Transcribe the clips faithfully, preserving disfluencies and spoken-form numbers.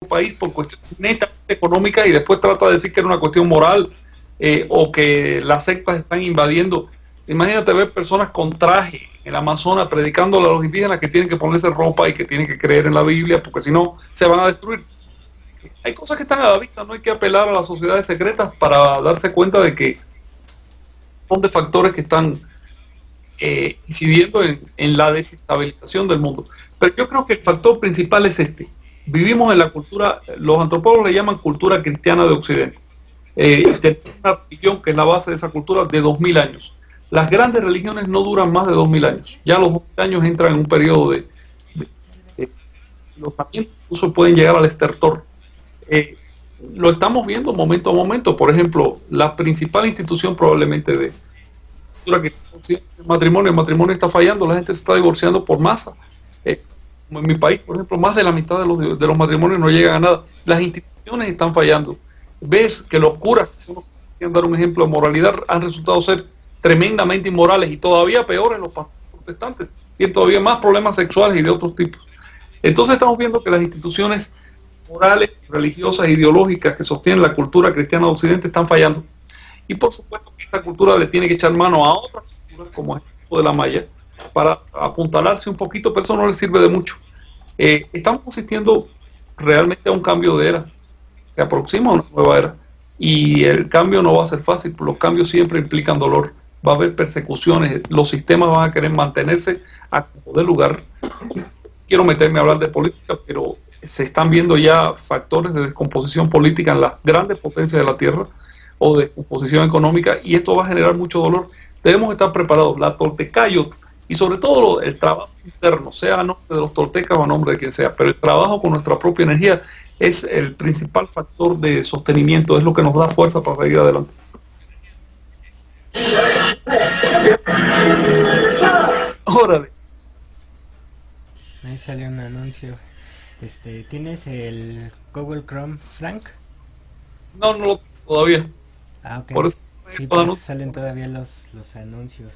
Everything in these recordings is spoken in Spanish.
país por cuestiones netamente económicas y después trata de decir que era una cuestión moral eh, o que las sectas están invadiendo. Imagínate ver personas con traje en el Amazonas predicándole a los indígenas que tienen que ponerse ropa y que tienen que creer en la Biblia porque si no se van a destruir. Hay cosas que están a la vista, no hay que apelar a las sociedades secretas para darse cuenta de que son de factores que están eh, incidiendo en, en la desestabilización del mundo. Pero yo creo que el factor principal es este. Vivimos en la cultura, los antropólogos le llaman cultura cristiana de Occidente. Eh, tenemos una religión que es la base de esa cultura de dos mil años. Las grandes religiones no duran más de dos mil años. Ya los dos mil años entran en un periodo de... de, de los también incluso pueden llegar al estertor. Eh, lo estamos viendo momento a momento. Por ejemplo, la principal institución probablemente de que el matrimonio, el matrimonio está fallando, la gente se está divorciando por masa. Eh, como en mi país, por ejemplo, más de la mitad de los, de los matrimonios no llegan a nada. Las instituciones están fallando. Ves que los curas, que son los que quieren dar un ejemplo de moralidad, han resultado ser tremendamente inmorales y todavía peores los pastores protestantes. Tienen todavía más problemas sexuales y de otros tipos. Entonces estamos viendo que las instituciones morales, religiosas, ideológicas que sostienen la cultura cristiana de Occidente están fallando. Y por supuesto que esta cultura le tiene que echar mano a otras culturas como el tipo de la maya para apuntalarse un poquito, pero eso no le sirve de mucho. Eh, estamos asistiendo realmente a un cambio de era. Se aproxima una nueva era. Y el cambio no va a ser fácil, los cambios siempre implican dolor. Va a haber persecuciones, los sistemas van a querer mantenerse a como de lugar. Quiero meterme a hablar de política, pero se están viendo ya factores de descomposición política en las grandes potencias de la Tierra o de composición económica, y esto va a generar mucho dolor. Debemos estar preparados. La Toltecayot y sobre todo el trabajo interno, sea a nombre de los toltecas o a nombre de quien sea, pero el trabajo con nuestra propia energía es el principal factor de sostenimiento, es lo que nos da fuerza para seguir adelante. Órale. Ahí salió un anuncio. Este, ¿tienes el Google Chrome, Frank? No, no lo tengo todavía. Ah, ok. Por eso, sí, por eso salen todavía los, los anuncios.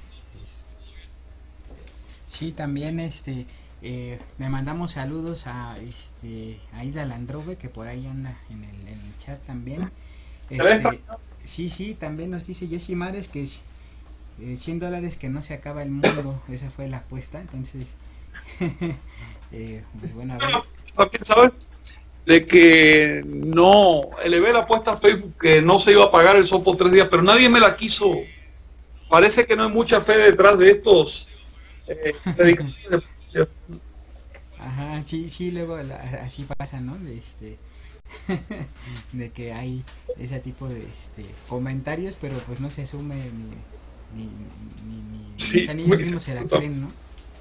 Sí, también este eh, le mandamos saludos a este a Ida Landrove, que por ahí anda en el, en el chat también. Este, sí, sí, también nos dice Jessy Mares que es eh, cien dólares que no se acaba el mundo. Esa fue la apuesta, entonces eh, pues bueno, a ver. ¿También sabes? De que no, elevé la apuesta a Facebook que no se iba a pagar el sol por tres días, pero nadie me la quiso. Parece que no hay mucha fe detrás de estos eh, predicadores. Ajá, sí, sí, luego la, así pasa, ¿no? De este de que hay ese tipo de este comentarios, pero pues no se asume ni ni ni, ni, Sí, o sea, ni ellos mismos se la creen, ¿no?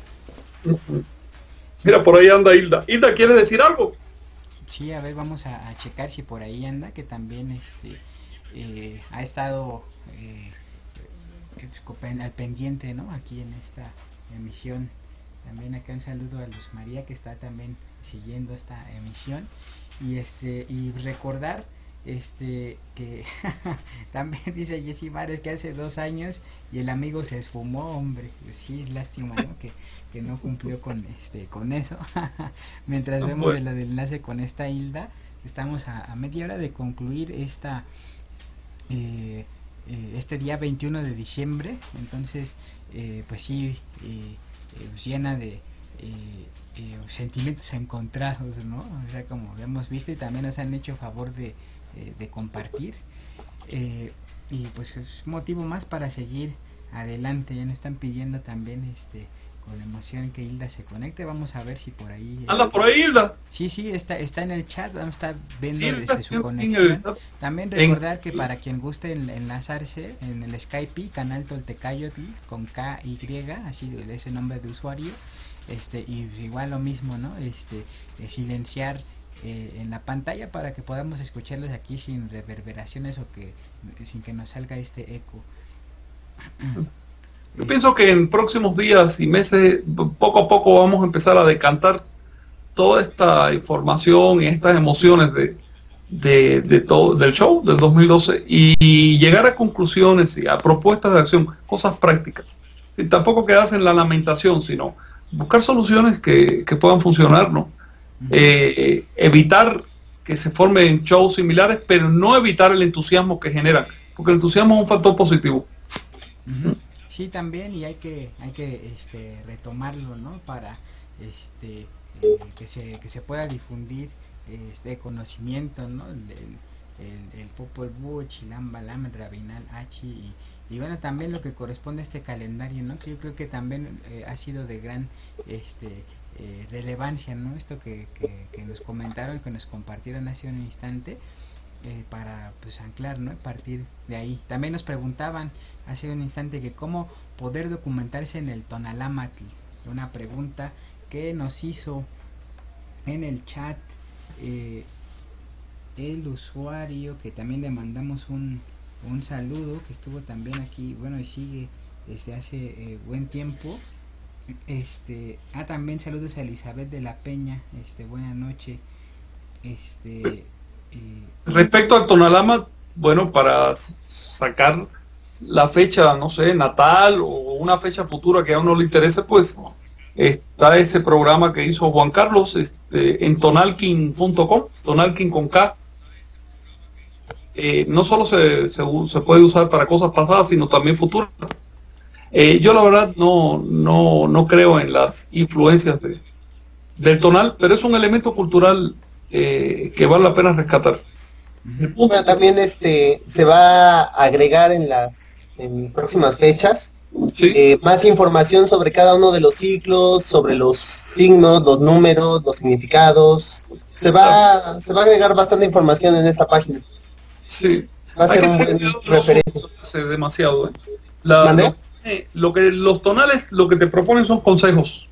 Mira, por ahí anda Hilda. Hilda, ¿quiere decir algo? Sí, a ver, vamos a, a checar si por ahí anda, que también este eh, ha estado eh, al pendiente, ¿no? Aquí en esta emisión. También acá un saludo a Luz María, que está también siguiendo esta emisión. Y este y recordar este que también dice Jessy Mares que hace dos años y el amigo se esfumó, hombre. Pues sí, lástima, ¿no? que, que no cumplió con este con eso. Mientras no, vemos bueno. el enlace con esta Hilda, estamos a, a media hora de concluir esta eh, eh, este día veintiuno de diciembre. Entonces eh, pues sí, eh, eh, llena de eh, eh, sentimientos encontrados, ¿no? O sea, como hemos visto, y también nos han hecho favor de, eh, de compartir eh, y pues es motivo más para seguir adelante. Ya nos están pidiendo también este con emoción que Hilda se conecte. Vamos a ver si por ahí anda este, por ahí Hilda. Sí, sí, está está en el chat, vamos a estar viendo sí, este, su conexión. También recordar que para quien guste enlazarse en el Skype, canal Toltecayotl con K Y, así es el nombre de usuario. Este y igual lo mismo, ¿no? Este eh, silenciar eh, en la pantalla para que podamos escucharlos aquí sin reverberaciones o que sin que nos salga este eco. Yo eh, pienso que en próximos días y meses poco a poco vamos a empezar a decantar toda esta información y estas emociones de, de, de todo del show del dos mil doce y, y llegar a conclusiones y a propuestas de acción, cosas prácticas. Sin tampoco quedarse en la lamentación, sino buscar soluciones que, que puedan funcionar, ¿no? eh, evitar que se formen shows similares, pero no evitar el entusiasmo que generan, porque el entusiasmo es un factor positivo. Uh-huh. Sí, también, y hay que hay que este retomarlo, ¿no? Para este eh, que se que se pueda difundir este conocimiento, ¿no? El, el, el Popol Vuh, Chilam Balam, el Rabinal H y, y bueno, también lo que corresponde a este calendario, ¿no? Que yo creo que también eh, ha sido de gran este eh, relevancia, ¿no? Esto que, que, que nos comentaron, que nos compartieron hace un instante. Eh, para pues anclar, ¿no? Partir de ahí. También nos preguntaban hace un instante que cómo poder documentarse en el Tonalámatl. Una pregunta que nos hizo en el chat eh, el usuario, que también le mandamos un, un saludo, que estuvo también aquí, bueno, y sigue desde hace eh, buen tiempo. Este, ah, también saludos a Elizabeth de la Peña, este, buena noche. Este, Respecto al Tonalama, bueno, para sacar la fecha, no sé, natal o una fecha futura que a uno le interese, pues está ese programa que hizo Juan Carlos este, en tonalkin punto com, tonalkin con K. Eh, no solo se, se, se puede usar para cosas pasadas, sino también futuras. Eh, yo la verdad no, no, no creo en las influencias de, del tonal, pero es un elemento cultural eh, que vale la pena rescatar. Bueno, también este se va a agregar en las en próximas fechas ¿sí? eh, más información sobre cada uno de los ciclos, sobre los signos, los números, los significados. Se va, se va a agregar bastante información en esa página. Sí. Va a ser un buen referente. No demasiado, ¿eh? La, lo, eh, lo que los tonales lo que te proponen son consejos,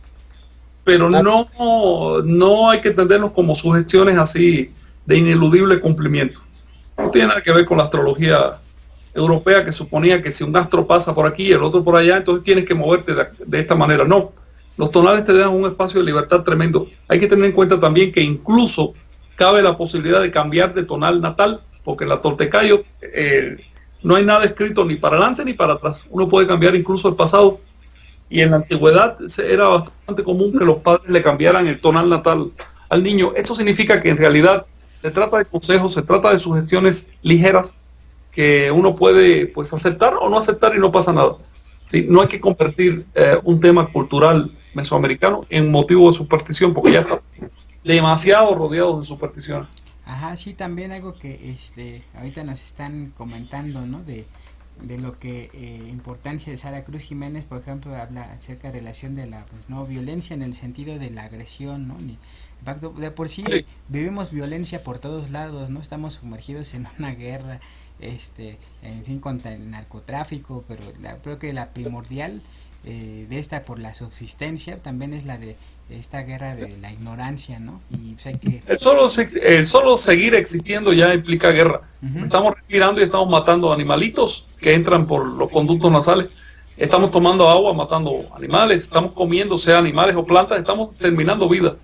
pero ¿Ah? no, no hay que entenderlos como sugestiones así de ineludible cumplimiento. No tiene nada que ver con la astrología europea que suponía que si un astro pasa por aquí y el otro por allá, entonces tienes que moverte de, de esta manera. No, los tonales te dan un espacio de libertad tremendo. Hay que tener en cuenta también que incluso cabe la posibilidad de cambiar de tonal natal, porque en la Toltecayo eh, no hay nada escrito ni para adelante ni para atrás. Uno puede cambiar incluso el pasado, y en la antigüedad era bastante común que los padres le cambiaran el tonal natal al niño. Esto significa que en realidad se trata de consejos, se trata de sugestiones ligeras que uno puede pues aceptar o no aceptar y no pasa nada. ¿Sí? No hay que convertir eh, un tema cultural mesoamericano en motivo de superstición, porque ya está demasiado rodeado de superstición. Ajá, sí, también algo que este ahorita nos están comentando, ¿no? De, de lo que eh, importancia de Sara Cruz Jiménez, por ejemplo, habla acerca de relación de la pues, no violencia en el sentido de la agresión, ¿no? Ni, de por sí, sí vivimos violencia por todos lados, ¿no? Estamos sumergidos en una guerra, este, en fin, contra el narcotráfico, pero la, creo que la primordial eh, de esta por la subsistencia también es la de esta guerra de la ignorancia, ¿no? Y pues, hay que... el, solo, el solo seguir existiendo ya implica guerra. Uh-huh. Estamos respirando y estamos matando animalitos que entran por los conductos nasales. Estamos tomando agua, matando animales. Estamos comiendo, sea animales o plantas. Estamos terminando vida.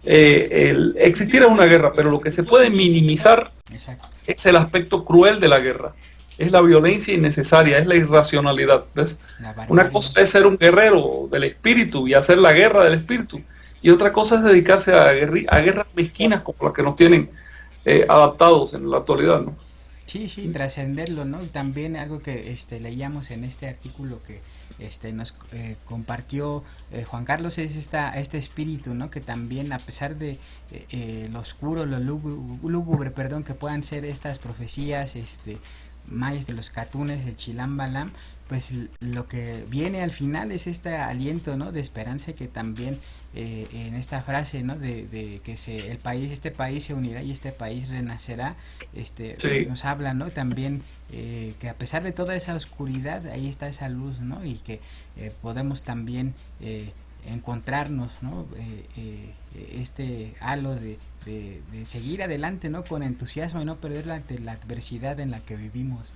Eh, el existir es una guerra, pero lo que se puede minimizar Exacto. es el aspecto cruel de la guerra. Es la violencia innecesaria, es la irracionalidad. ¿Ves? La una cosa es ser un guerrero del espíritu y hacer la guerra del espíritu, y otra cosa es dedicarse a, guerri a guerras mezquinas como las que nos tienen eh, adaptados en la actualidad, ¿no? Sí, sí, trascenderlo, ¿no? También algo que este leíamos en este artículo que este nos eh, compartió eh, Juan Carlos es esta este espíritu, ¿no? Que también, a pesar de eh, eh, lo oscuro, lo lúgubre, perdón, que puedan ser estas profecías este mayas de los catunes, el Chilam Balam, pues lo que viene al final es este aliento, ¿no? De esperanza, que también eh, en esta frase, ¿no? De, de que se el país este país se unirá y este país renacerá, este sí. nos habla, ¿no? También eh, que a pesar de toda esa oscuridad ahí está esa luz, ¿no? Y que eh, podemos también eh, encontrarnos, ¿no? Eh, eh, este halo de, de, de seguir adelante, ¿no? Con entusiasmo y no perder la, la adversidad en la que vivimos,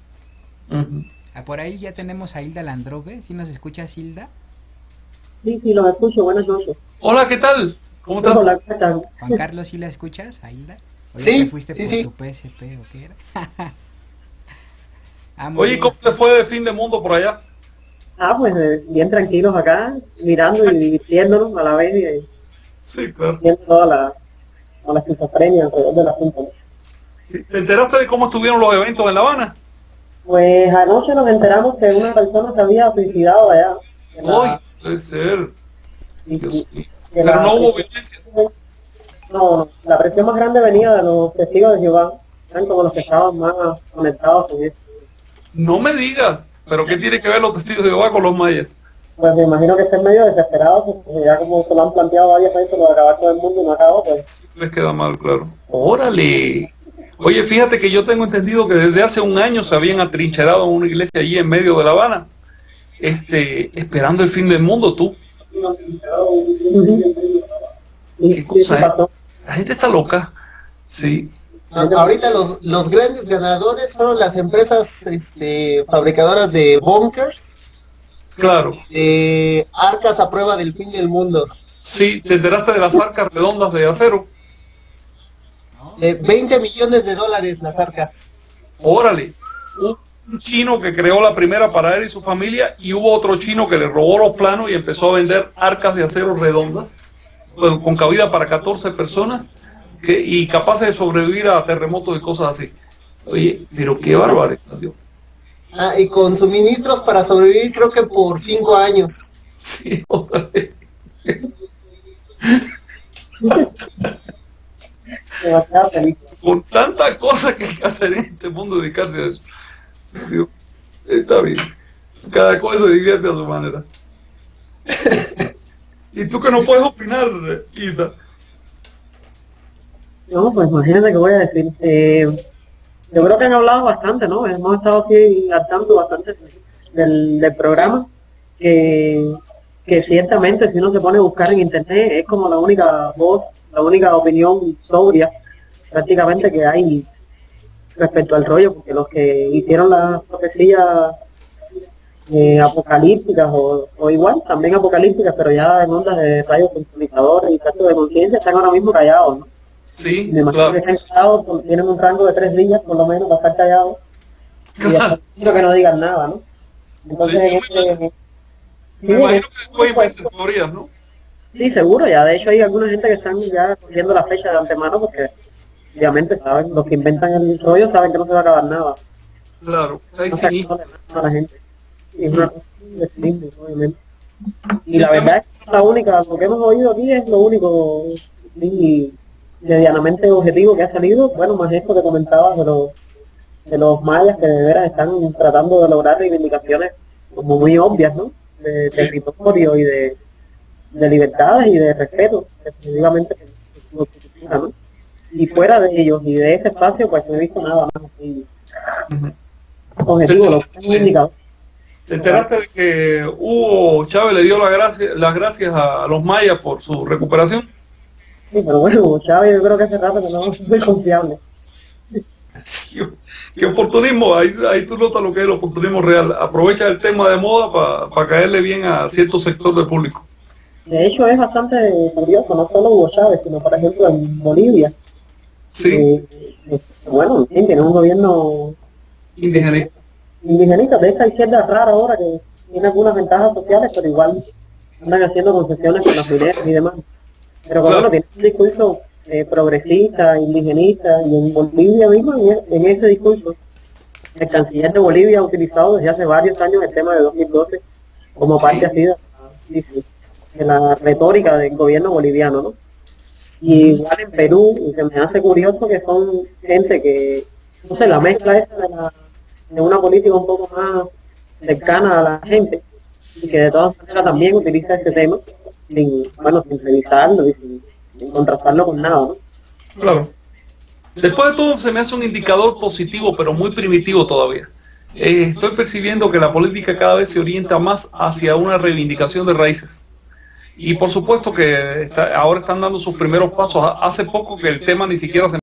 ¿no? Uh-huh. Ah, por ahí ya tenemos a Hilda Landrove. ¿Sí nos escuchas, Hilda? Sí, sí, los escucho. Buenas noches. Hola, ¿qué tal? ¿Cómo estás? Hola, ¿qué tal? Juan Carlos, ¿sí la escuchas, a Hilda? ¿O sí, te fuiste sí, por sí. tu P S P o qué era? ah, Oye, bien. ¿Cómo te fue de fin de mundo por allá? Ah, pues eh, bien tranquilos acá, mirando y divirtiéndonos a la vez. Y, Sí, claro. Tiene toda la, toda la esquizofrenia alrededor del asunto, ¿no? Sí. ¿Te enteraste de cómo estuvieron los eventos en La Habana? Pues anoche nos enteramos que una persona se había suicidado allá. Hoy, puede ser. Y, Dios y, mío. que Pero la no hubo presión- violencia. No, no, la presión más grande venía de los testigos de Jehová. Eran como los que estaban más conectados con eso. No me digas. ¿Pero qué tiene que ver los testigos de Jehová con los mayas? Pues me imagino que estén medio desesperados, porque ya como se lo han planteado varias veces, lo de acabar todo el mundo y no acabó, pues. Les queda mal, claro. Órale. Oye, fíjate que yo tengo entendido que desde hace un año se habían atrincherado en una iglesia allí en medio de La Habana, este, esperando el fin del mundo, tú. Y Qué sí, cosa, sí ¿eh? pasó. La gente está loca. Sí. A- ahorita los, los grandes ganadores fueron las empresas este, fabricadoras de bunkers, Claro. de arcas a prueba del fin del mundo. Sí, te enteraste de las arcas redondas de acero. Eh, veinte millones de dólares las arcas. Órale. Hubo un chino que creó la primera para él y su familia, y hubo otro chino que le robó los planos y empezó a vender arcas de acero redondas, con, con cabida para catorce personas, que, y capaces de sobrevivir a terremotos y cosas así. Oye, pero qué bárbaro, Dios. Ah, y con suministros para sobrevivir creo que por cinco años. Sí, órale. Demasiado feliz. Con tanta cosa que hay que hacer en este mundo, dedicarse a eso. Dios, está bien. Cada cual se divierte a su manera. ¿Y tú que no puedes opinar, Ida? No, pues imagínate que voy a decir. Eh, yo creo que han hablado bastante, ¿no? Hemos estado aquí al tanto bastante del, del programa, que, que ciertamente si uno se pone a buscar en internet es como la única voz, la única opinión sobria prácticamente que hay respecto al rollo, porque los que hicieron las profecías eh, apocalípticas o, o igual, también apocalípticas, pero ya en ondas de rayos consumitadores y trato de conciencia, están ahora mismo callados, ¿no? Sí, Me imagino que claro. están callados, porque tienen un rango de tres días por lo menos para estar callados y hasta quiero que no digan nada, ¿no? Entonces, Sí, en este, Me sí, imagino que después pues, inventen teorías, ¿no? sí, seguro, ya de hecho hay alguna gente que están ya cogiendo la fecha de antemano porque obviamente saben, los que inventan el rollo saben que no se va a acabar nada, Claro, ahí no se sí. acaba nada a la gente. Y es una cosa indefinible, obviamente. Y la verdad es que la única, lo que hemos oído aquí es lo único sí, medianamente objetivo que ha salido, bueno, más esto que comentabas de los, de los mayas que de veras están tratando de lograr reivindicaciones como muy obvias, ¿no? De Sí. territorio y de, de libertades y de respeto, definitivamente, que lo que significa, ¿no? Y fuera de ellos y de ese espacio, pues no he visto nada más así Ujú. objetivo, lo que han indicado. ¿Te enteraste de que Hugo Chávez le dio la gracia- las gracias a los mayas por su recuperación? Sí, pero bueno, Chávez yo creo que hace rato que no es muy confiable. Sí, qué oportunismo, ahí, ahí tú notas lo que es el oportunismo real. Aprovecha el tema de moda para caerle bien a cierto sector del público. De hecho es bastante curioso, no solo Hugo Chávez, sino por ejemplo en Bolivia. Sí, Eh, eh, bueno, en fin, tiene un gobierno indigenista. indigenista de esa izquierda rara ahora que tiene algunas ventajas sociales, pero igual andan haciendo concesiones con las mineras y demás. Pero que, Claro. bueno, tiene un discurso eh, progresista, indigenista, y en Bolivia mismo, en, e- en ese discurso, el canciller de Bolivia ha utilizado desde hace varios años el tema de dos mil doce como parte así de, sí, sí, de la retórica del gobierno boliviano, ¿no? Y igual en Perú, y se me hace curioso que son gente que, no sé, la mezcla esa de, la, de una política un poco más cercana a la gente, y que de todas maneras también utiliza este tema, sin, bueno, sin revisarlo y sin, sin contrastarlo con nada, ¿no? Claro. Después de todo se me hace un indicador positivo, pero muy primitivo todavía. Eh, estoy percibiendo que la política cada vez se orienta más hacia una reivindicación de raíces. Y por supuesto que está- ahora están dando sus primeros pasos. Hace poco que el tema ni siquiera se